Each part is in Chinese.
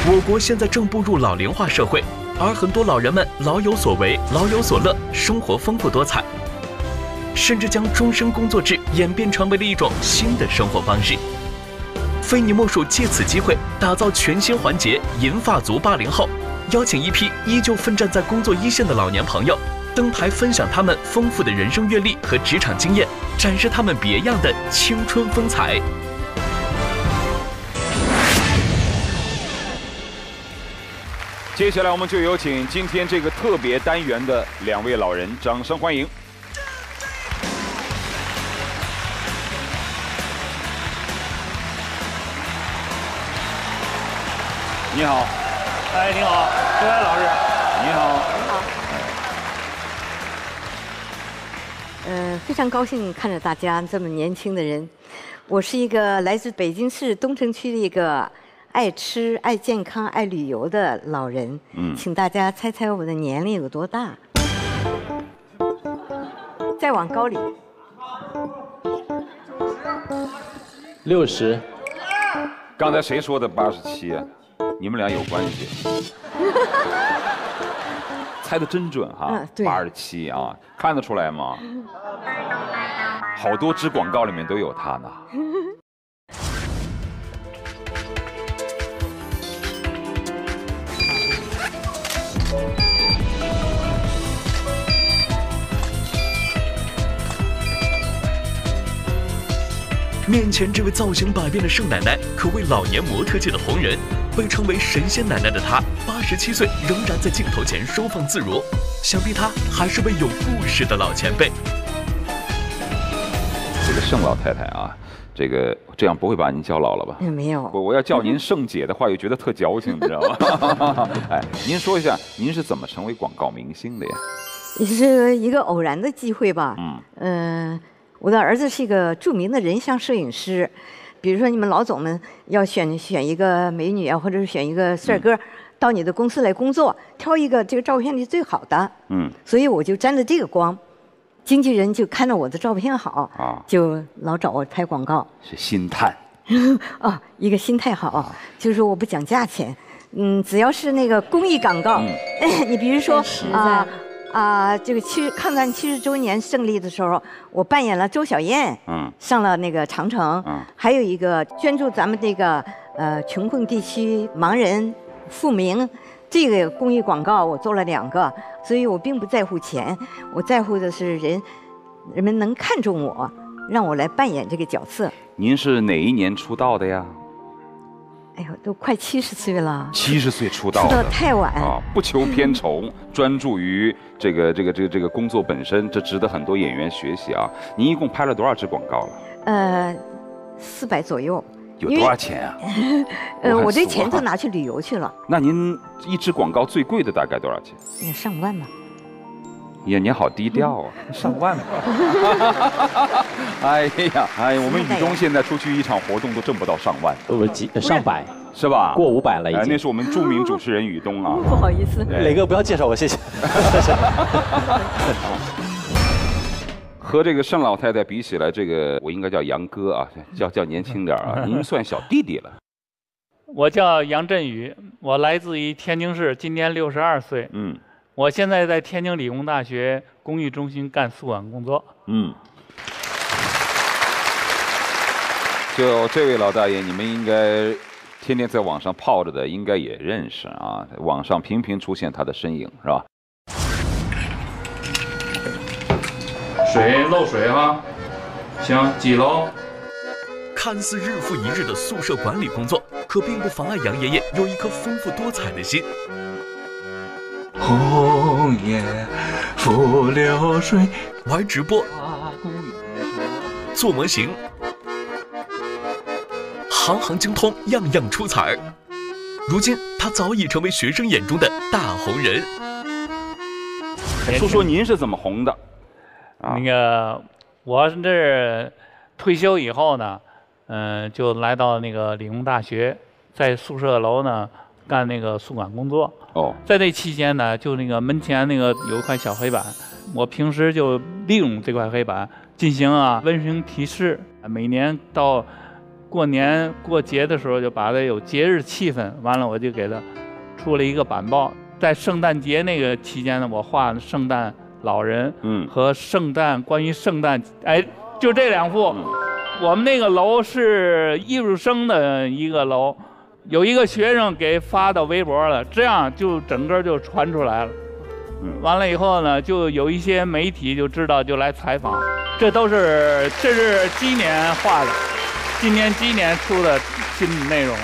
我国现在正步入老龄化社会，而很多老人们老有所为、老有所乐，生活丰富多彩，甚至将终身工作制演变成为了一种新的生活方式。非你莫属借此机会打造全新环节“银发族80后”，邀请一批依旧奋战在工作一线的老年朋友登台分享他们丰富的人生阅历和职场经验，展示他们别样的青春风采。 接下来我们就有请今天这个特别单元的2位老人，掌声欢迎。你好。 哎，你好，周安老师。 你好。 你好。非常高兴看着大家这么年轻的人。我是一个来自北京市东城区的一个爱吃、爱健康、爱旅游的老人。请大家猜猜我的年龄有多大？再往高里。 60。 刚才谁说的87啊？你们俩有关系。猜得真准哈，87啊，看得出来吗？好多支广告里面都有他呢。 面前这位造型百变的盛奶奶，可谓老年模特界的红人。被称为神仙奶奶的她，87岁仍然在镜头前收放自如，想必她还是位有故事的老前辈。 这个盛老太太啊，这样不会把您叫老了吧？ 没有。 我要叫您盛姐的话，又觉得特矫情，你知道吗？哎，您说一下，您是怎么成为广告明星的呀？ 也是一个偶然的机会吧。我的儿子是一个著名的人像摄影师。比如说，你们老总们要选一个美女啊，或者是选一个帅哥，到你的公司来工作，挑一个这个照片里最好的。所以我就沾着这个光，经纪人就看到我的照片好就老找我拍广告。 是心态。 一个心态好，就是说我不讲价钱，只要是那个公益广告，你比如说这个抗战70周年胜利的时候，我扮演了周小燕，上了那个长城，还有一个捐助咱们这个穷困地区盲人复明，这个公益广告我做了2个，所以我并不在乎钱，我在乎的是人们能看中我，让我来扮演这个角色。 您是哪一年出道的呀？ 哎呦，都快70岁了。 70岁出道的， 出道太晚啊！不求片酬，专注于这个工作本身，这值得很多演员学习啊！您一共拍了多少支广告了 ？400左右。 有多少钱啊？ 我这钱都拿去旅游去了。 那您一支广告最贵的大概多少钱？ 上万吧。 呀，您好低调啊！上万吧。哎呀，我们宇东现在出去一场活动都挣不到上万， 上百是吧？ 过500了已经。 那是我们著名主持人宇东啊。 不好意思， 磊哥不要介绍我，谢谢。 和这个盛老太太比起来，这个我应该叫杨哥啊，叫年轻点啊，您算小弟弟了。 我叫杨振宇，我来自于天津市，今年62岁。我现在在天津理工大学公益中心干宿管工作。 就这位老大爷，你们应该天天在网上泡着的，应该也认识啊。网上频频出现他的身影，是吧？ 水漏水哈，行，几楼？ 看似日复一日的宿舍管理工作，可并不妨碍杨爷爷有一颗丰富多彩的心。 红叶拂流水， 玩直播，做模型，行行精通，样样出彩。如今他早已成为学生眼中的大红人。 说说您是怎么红的？ 那个我这退休以后呢，就来到那个理工大学，在宿舍楼呢干那个宿管工作。在这期间呢，就那个门前那个有一块小黑板，我平时就利用这块黑板进行温馨提示。每年到过年过节的时候就把它有节日气氛，完了我就给它出了一个板报。在圣诞节那个期间呢，我画圣诞老人，和关于圣诞，哎，就这2幅。我们那个楼是艺术生的一个楼，有一个学生给发到微博了，这样就整个就传出来了。完了以后呢，就有一些媒体就知道，就来采访。这是鸡年画的，今年鸡年出的新内容。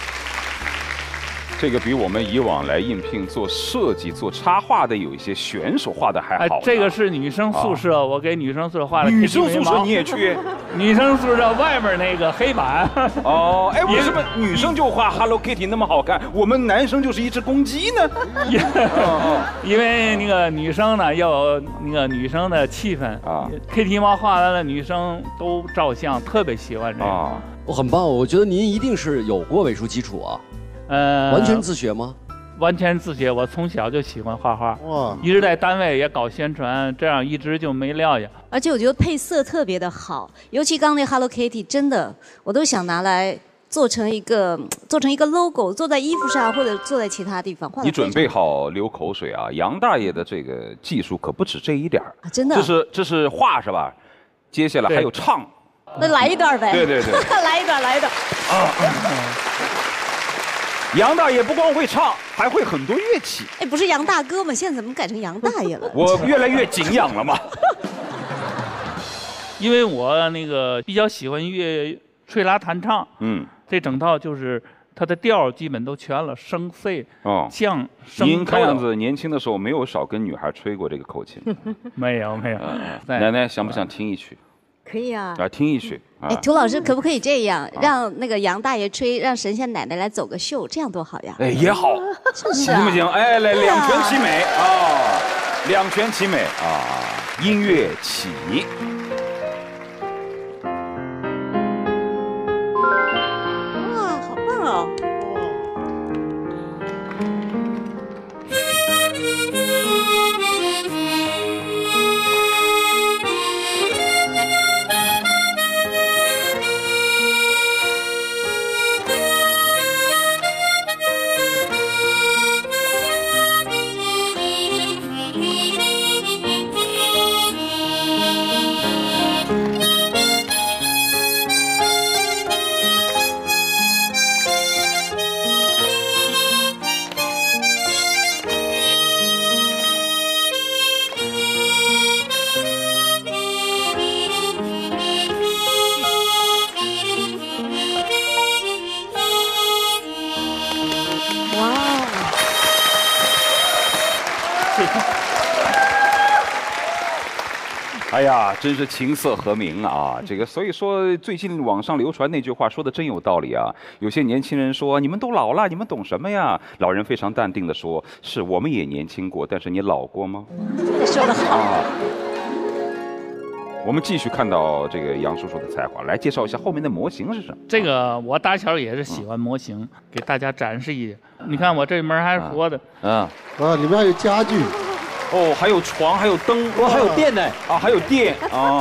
这个比我们以往来应聘做设计、做插画的有一些选手画的还好。 这个是女生宿舍，我给女生宿舍画的。 女生宿舍你也去？ 女生宿舍外面那个黑板。 哦，哎，为什么女生就画 Hello Kitty 那么好看，我们男生就是一只公鸡呢？ 因为那个女生呢要有那个女生的气氛啊。Kitty 猫画完了，女生都照相，特别喜欢这个。 我很棒，我觉得您一定是有过美术基础啊。完全自学吗？ 完全自学，我从小就喜欢画画，一直在单位也搞宣传，这样一直就没撂下。 而且我觉得配色特别的好，尤其刚那 Hello Kitty， 真的我都想拿来做成一个 logo， 做在衣服上或者做在其他地方。 你准备好流口水啊！杨大爷的这个技术可不止这一点啊，真的。 这是画是吧？接下来还有唱。 那来一段呗。 对。 来一段。 杨大爷不光会唱，还会很多乐器。 哎，不是杨大哥吗？现在怎么改成杨大爷了？ 我越来越敬仰了嘛。 因为我那个比较喜欢吹拉弹唱，这整套就是它的调基本都全了，升 C 降升。 您看样子年轻的时候没有少跟女孩吹过这个口琴。 没有。 奶奶想不想听一曲？ 可以啊， 听一曲。 哎，涂老师可不可以这样，让那个杨大爷吹，让神仙奶奶来走个秀，这样多好呀？ 哎，也好，行不行？哎，来两全其美啊，两全其美啊！音乐起。 哇，好棒哦！ 哎呀，真是琴瑟和鸣啊！这个，所以说最近网上流传那句话说的真有道理啊。有些年轻人说：“你们都老了，你们懂什么呀？”老人非常淡定地说：“是我们也年轻过，但是你老过吗？” 说得好。 我们继续看到这个杨叔叔的才华，来介绍一下后面的模型是什么？ 这个我打小也是喜欢模型，给大家展示一下。你看我这门还是活的。 里面还有家具。 哦，还有床，还有灯， 哇，还有电呢！ 啊，还有电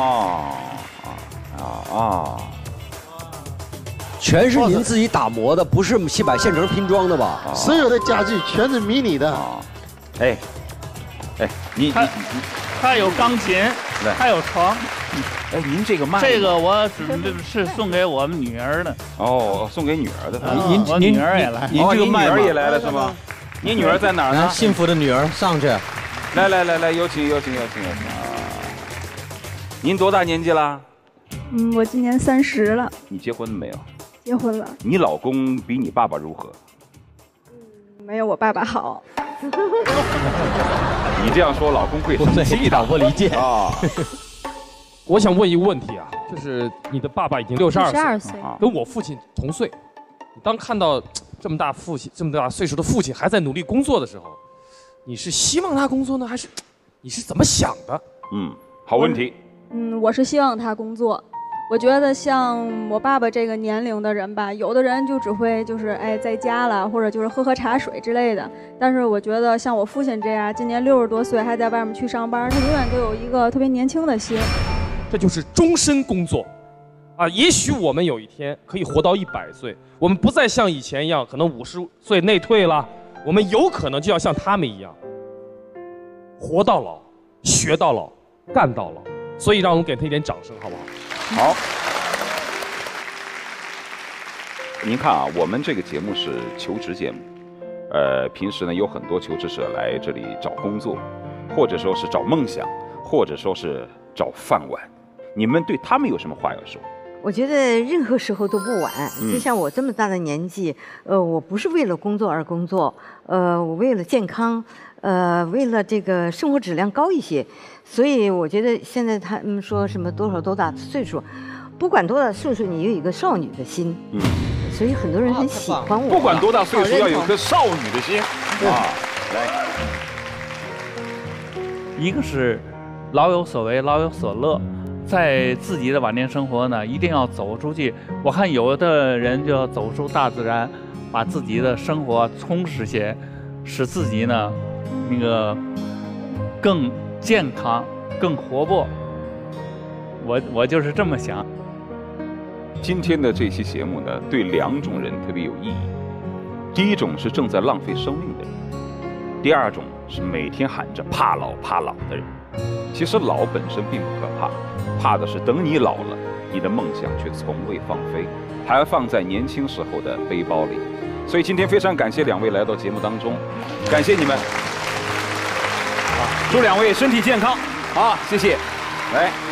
全是您自己打磨的，不是买现成拼装的吧？ 所有的家具全是迷你的。 哎， 它有钢琴，还有床。 哎，您这个卖？ 这个我是送给我们女儿的。 哦，送给女儿的。 我女儿也来。 您这个女儿也来了是吗？您女儿在哪儿呢？ 幸福的女儿上去。 来，有请。您多大年纪了？ 我今年30了。 你结婚了没有？ 结婚了。 你老公比你爸爸如何？ 没有我爸爸好。 你这样说，老公会生气的。 我理解啊。 我想问一个问题啊，就是你的爸爸已经62 岁， 跟我父亲同岁。你当看到这么大岁数的父亲还在努力工作的时候，你是希望他工作呢，还是你是怎么想的？ 好问题。 我是希望他工作。我觉得像我爸爸这个年龄的人吧，有的人就只会在家了，或者就是喝茶水之类的。但是我觉得像我父亲这样，今年60多岁还在外面去上班，他永远都有一个特别年轻的心。 这就是终身工作。 啊，也许我们有一天可以活到100岁，我们不再像以前一样，可能50岁内退了，我们有可能就要像他们一样，活到老，学到老，干到老。所以让我们给他一点掌声，好不好？ 好。您看啊，我们这个节目是求职节目，平时呢有很多求职者来这里找工作，或者说是找梦想，或者说是找饭碗。你们对他们有什么话要说？ 我觉得任何时候都不晚。就像我这么大的年纪，我不是为了工作而工作，我为了健康，为了这个生活质量高一些。所以我觉得现在他们说什么多少多大的岁数，不管多大岁数，你有一个少女的心。所以很多人很喜欢我。 不管多大岁数，要有一颗少女的心啊！来， 一个是老有所为，老有所乐。在自己的晚年生活呢，一定要走出去。我看有的人就要走出大自然，把自己的生活充实些，使自己呢那个更健康、更活泼。我就是这么想。 今天的这期节目呢，对2种人特别有意义。第一种是正在浪费生命的人，第二种是每天喊着怕老怕老的人。其实老本身并不可怕，怕的是等你老了，你的梦想却从未放飞，还放在年轻时候的背包里。所以今天非常感谢2位来到节目当中，感谢你们，祝2位身体健康，好，谢谢，来。